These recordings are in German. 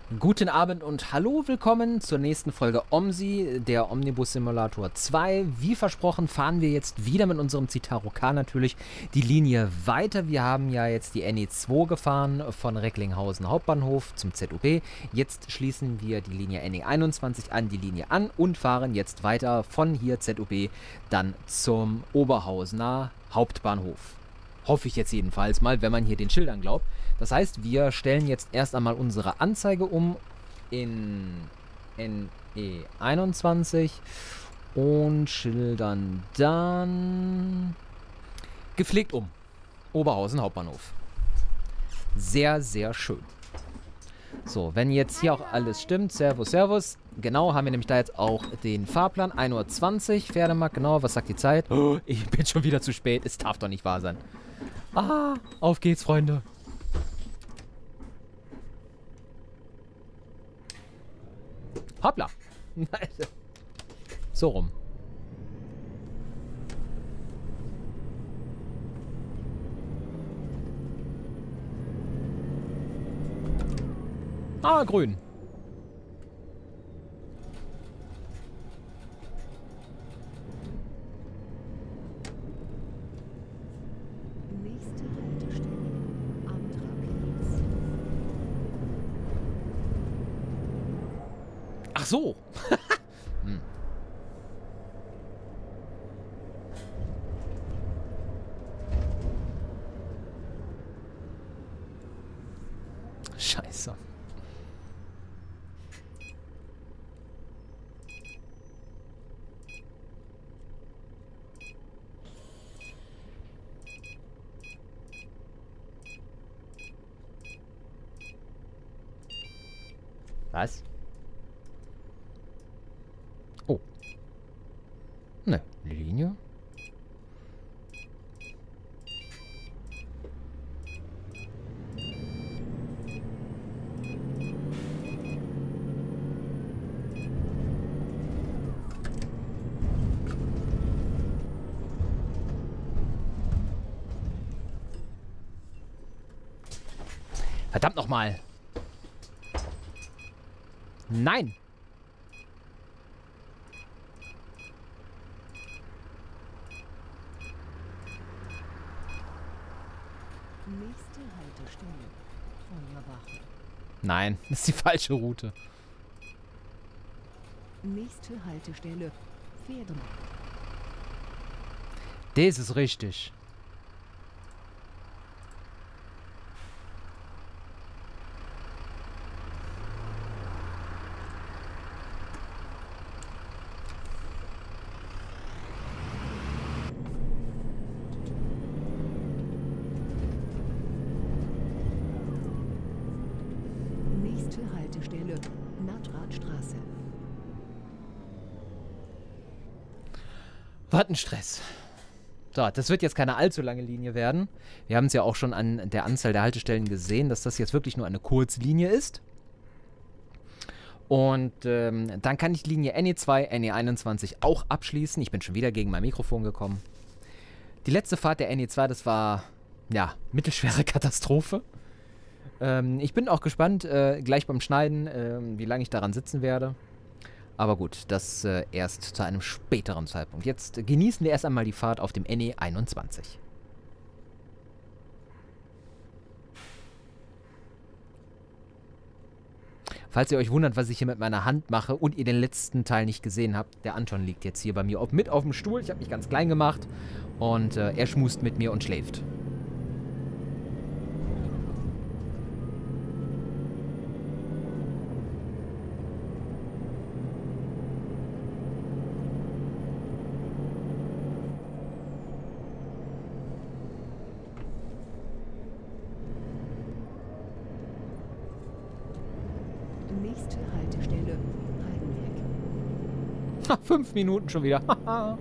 Guten Abend und hallo, willkommen zur nächsten Folge OMSI, der Omnibus Simulator 2. Wie versprochen fahren wir jetzt wieder mit unserem Citaro K natürlich die Linie weiter. Wir haben ja jetzt die NE2 gefahren von Recklinghausen Hauptbahnhof zum ZUB. Jetzt schließen wir die Linie NE21 an die Linie an und fahren jetzt weiter von hier ZUB dann zum Oberhausener Hauptbahnhof. Hoffe ich jetzt jedenfalls mal, wenn man hier den Schildern glaubt. Das heißt, wir stellen jetzt erst einmal unsere Anzeige um in NE21 und schildern dann gepflegt um. Oberhausen Hauptbahnhof. Sehr, sehr schön. So, wenn jetzt hier auch alles stimmt, Servus, Servus. Genau, haben wir nämlich da jetzt auch den Fahrplan. 1:20 Uhr, Pferdemarkt, genau, was sagt die Zeit? Oh, ich bin schon wieder zu spät, es darf doch nicht wahr sein. Ah, auf geht's, Freunde. Hoppla. So rum. Ah, grün. Nächste Haltestelle am Trapez. Ach so. Hm. Scheiße. Was? Oh. Ne, Linie. Verdammt nochmal. Nein. Nächste Haltestelle Feuerwache. Nein, das ist die falsche Route. Nächste Haltestelle Pferdemarkt. Das ist richtig. Nächste Haltestelle Nattradstraße. Was ein Stress. So, das wird jetzt keine allzu lange Linie werden. Wir haben es ja auch schon an der Anzahl der Haltestellen gesehen, dass das jetzt wirklich nur eine Kurzlinie ist. Und dann kann ich die Linie NE2, NE21 auch abschließen. Ich bin schon wieder gegen mein Mikrofon gekommen. Die letzte Fahrt der NE2, das war, ja, mittelschwere Katastrophe. Ich bin auch gespannt, gleich beim Schneiden, wie lange ich daran sitzen werde. Aber gut, das erst zu einem späteren Zeitpunkt. Jetzt genießen wir erst einmal die Fahrt auf dem NE21. Falls ihr euch wundert, was ich hier mit meiner Hand mache und ihr den letzten Teil nicht gesehen habt, der Anton liegt jetzt hier bei mir mit auf dem Stuhl. Ich habe mich ganz klein gemacht und er schmust mit mir und schläft. Nächste Haltestelle Heidenberg. Ha, 5 Minuten schon wieder. Haha.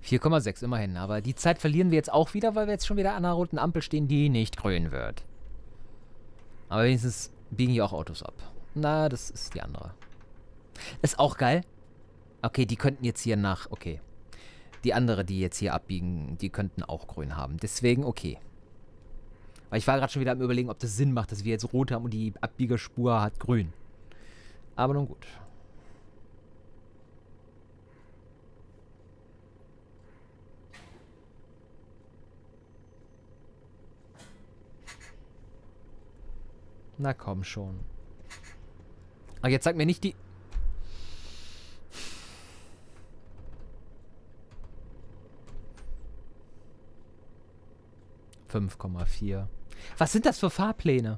4,6 immerhin. Aber die Zeit verlieren wir jetzt auch wieder, weil wir jetzt schon wieder an einer roten Ampel stehen, die nicht grün wird. Aber wenigstens biegen hier auch Autos ab. Na, das ist die andere. Ist auch geil. Okay, die könnten jetzt hier nach... Okay. Die andere, die jetzt hier abbiegen, die könnten auch grün haben. Deswegen okay. Weil ich war gerade schon wieder am Überlegen, ob das Sinn macht, dass wir jetzt rot haben und die Abbiegerspur hat grün. Aber nun gut. Na komm schon. Aber jetzt sag mir nicht die... ...5,4. Was sind das für Fahrpläne?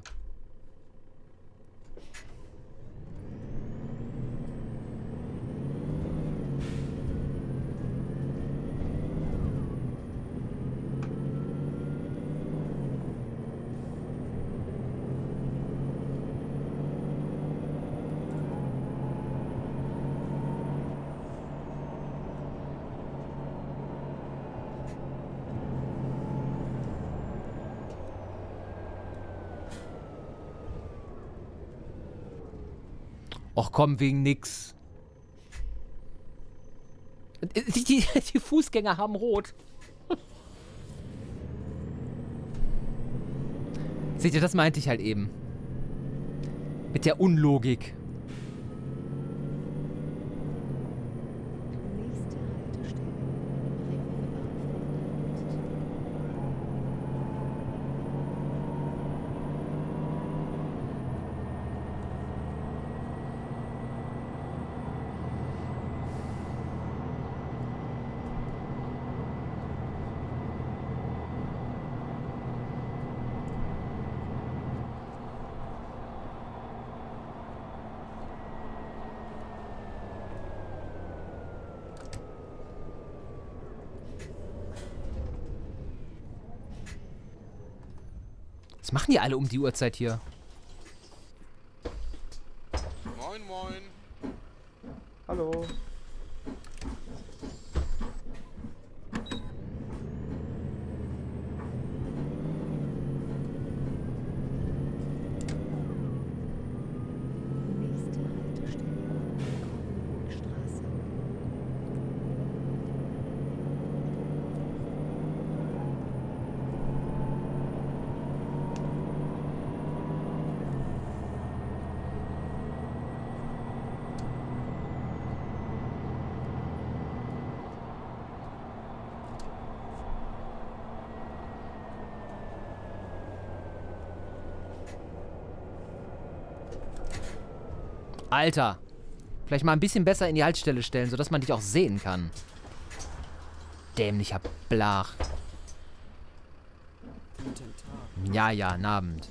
Och komm, wegen nix. Die Fußgänger haben rot. Seht ihr, das meinte ich halt eben. Mit der Unlogik. Nächste Haltestelle. Was machen die alle um die Uhrzeit hier? Moin, moin. Hallo. Nächste Haltestelle. Kornwohlstraße. Alter. Vielleicht mal ein bisschen besser in die Haltestelle stellen, sodass man dich auch sehen kann. Dämlicher Blach. Guten Tag. Ja, ja, guten Abend.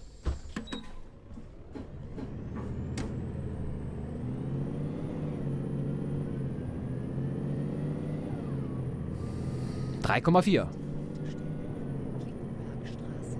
...3,4. Klinkenbergstraße.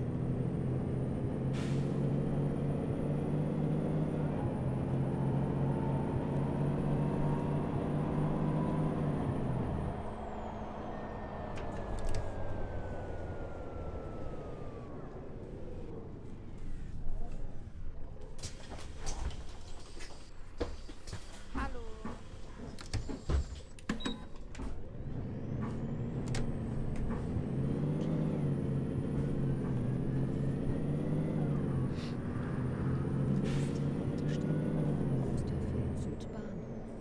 Nächste Haltestelle. Osterfeld Südbahnhof.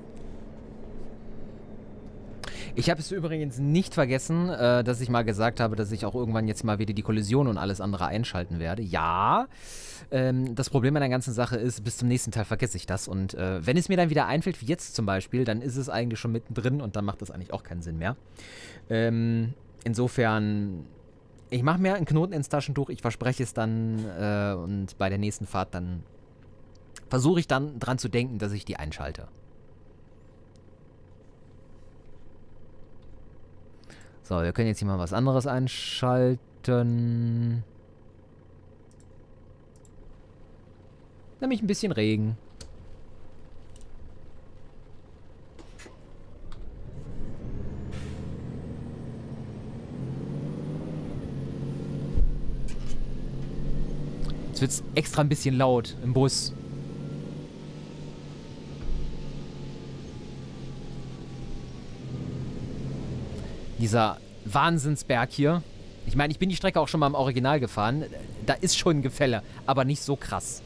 Ich habe es übrigens nicht vergessen, dass ich mal gesagt habe, dass ich auch irgendwann jetzt mal wieder die Kollision und alles andere einschalten werde. Ja, das Problem an der ganzen Sache ist, bis zum nächsten Teil vergesse ich das. Und wenn es mir dann wieder einfällt, wie jetzt zum Beispiel, dann ist es eigentlich schon mittendrin und dann macht das eigentlich auch keinen Sinn mehr. Insofern, ich mache mir einen Knoten ins Taschentuch, ich verspreche es dann und bei der nächsten Fahrt dann versuche ich dann dran zu denken, dass ich die einschalte. So, wir können jetzt hier mal was anderes einschalten. Nämlich ein bisschen Regen. Jetzt wird es extra ein bisschen laut im Bus. Dieser Wahnsinnsberg hier. Ich meine, ich bin die Strecke auch schon mal im Original gefahren. Da ist schon ein Gefälle, aber nicht so krass.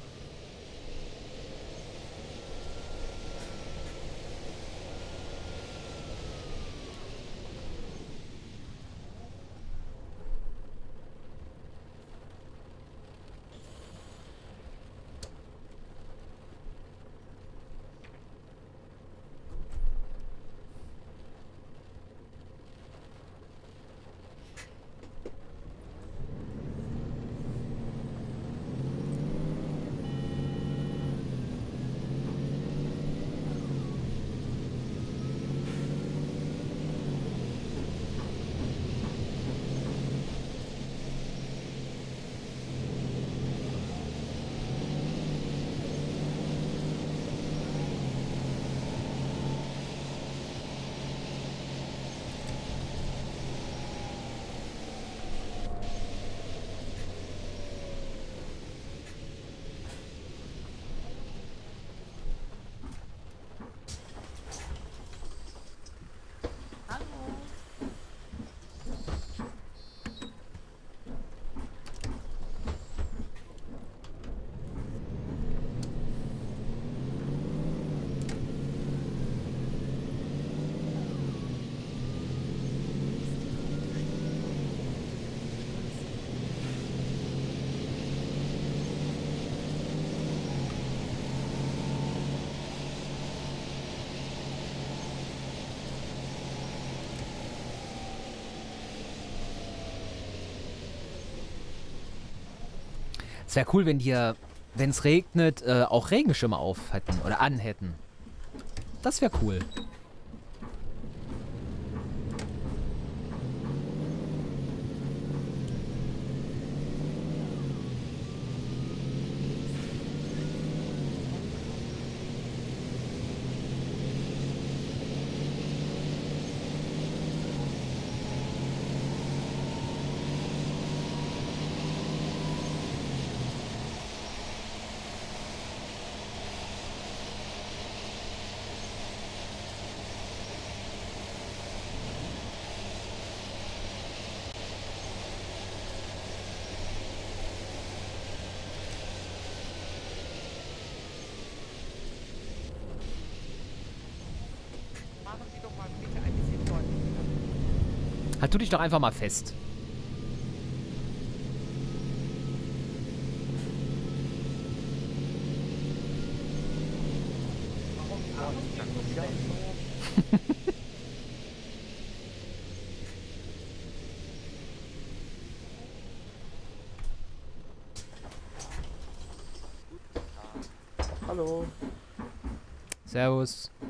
Es wäre cool, wenn die, wenn es regnet, auch Regenschirme auf hätten oder an hätten. Das wäre cool. Machen Sie doch mal bitte ein bisschen deutlicher. Halt, tu dich doch einfach mal fest. Warum fahren Sie so schnell? Hallo. Servus.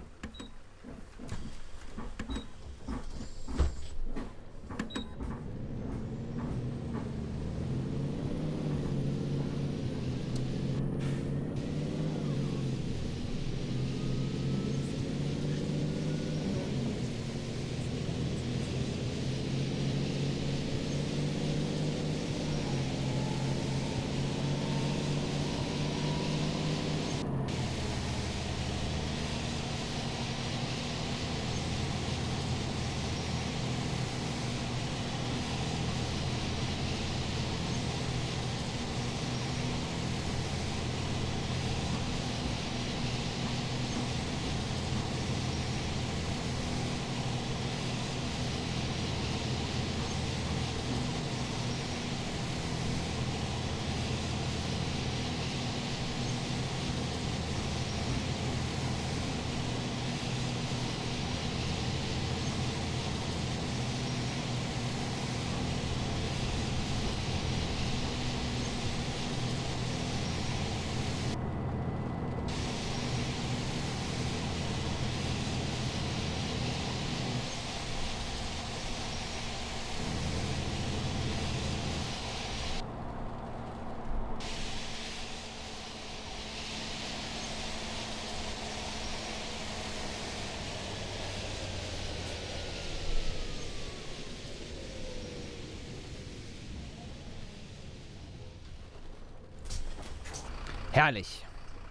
Herrlich.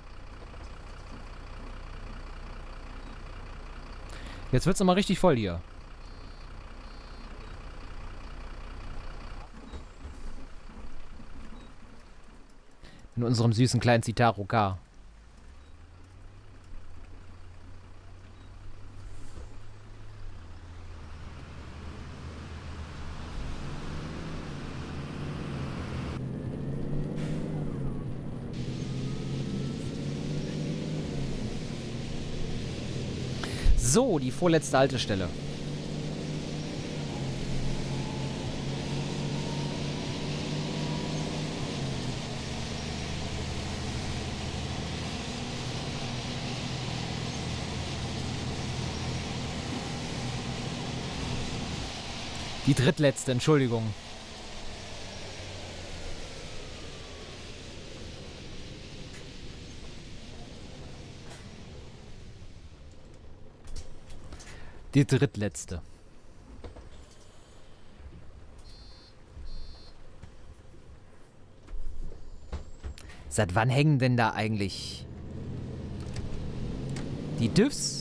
Jetzt wird's nochmal richtig voll hier. In unserem süßen kleinen Citaro K. So, die vorletzte Haltestelle. Die drittletzte, Entschuldigung. Die drittletzte. Seit wann hängen denn da eigentlich die Diffs?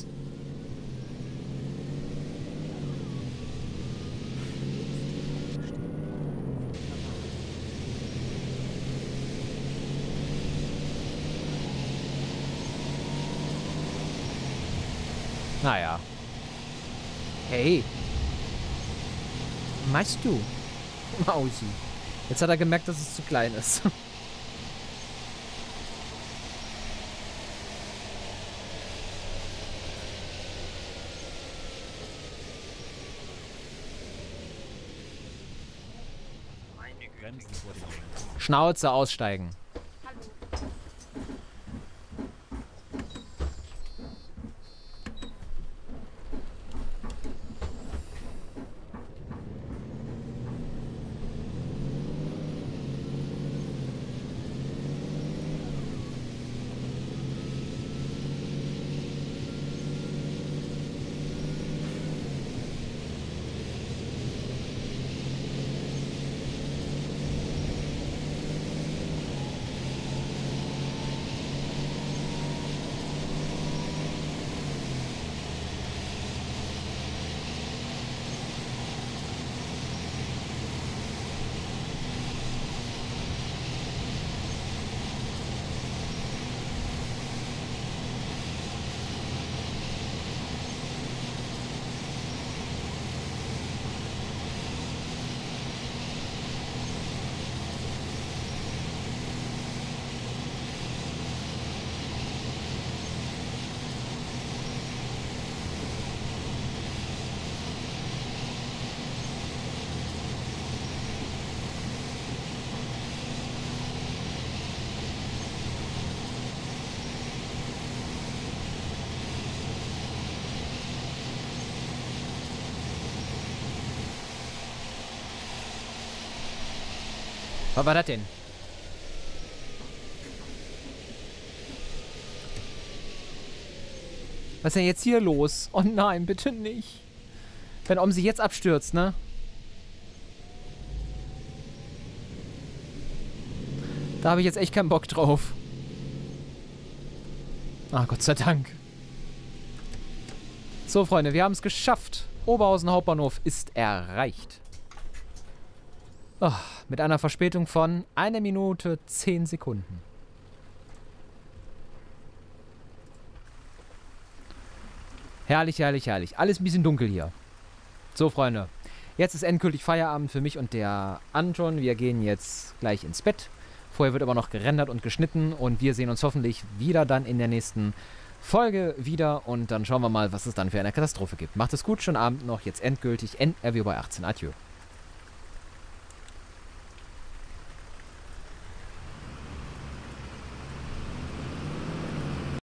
Naja. Hey. Was machst du? Mausi. Jetzt hat er gemerkt, dass es zu klein ist. Schnauze aussteigen. Was war das denn? Was ist denn jetzt hier los? Oh nein, bitte nicht. Wenn Omsi jetzt abstürzt, ne? Da habe ich jetzt echt keinen Bock drauf. Ah, Gott sei Dank. So, Freunde, wir haben es geschafft. Oberhausen Hauptbahnhof ist erreicht. Oh, mit einer Verspätung von 1 Minute 10 Sekunden. Herrlich, herrlich, herrlich. Alles ein bisschen dunkel hier. So, Freunde. Jetzt ist endgültig Feierabend für mich und der Anton. Wir gehen jetzt gleich ins Bett. Vorher wird aber noch gerendert und geschnitten. Und wir sehen uns hoffentlich wieder dann in der nächsten Folge wieder. Und dann schauen wir mal, was es dann für eine Katastrophe gibt. Macht es gut, schönen Abend noch. Jetzt endgültig NRW bei 18. Adieu.